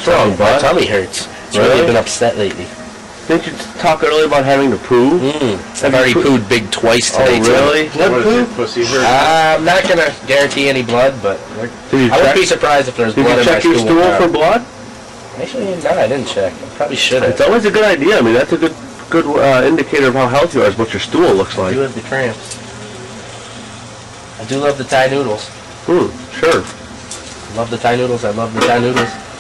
What's wrong, bud? My tummy hurts. It's really been upset lately. Didn't you talk earlier about having to poo? I've already pooed big twice today. Oh, really? What is it, pussy hurt? I'm not going to guarantee any blood, but I wouldn't be surprised if there's blood in my stool. Did you check your stool for blood? Actually, no, I didn't check. I probably should have. It's always a good idea. I mean, that's a good indicator of how healthy you are, is what your stool looks like. I do have the cramps. I do love the Thai noodles. Sure. Love the Thai noodles. I love the Thai noodles.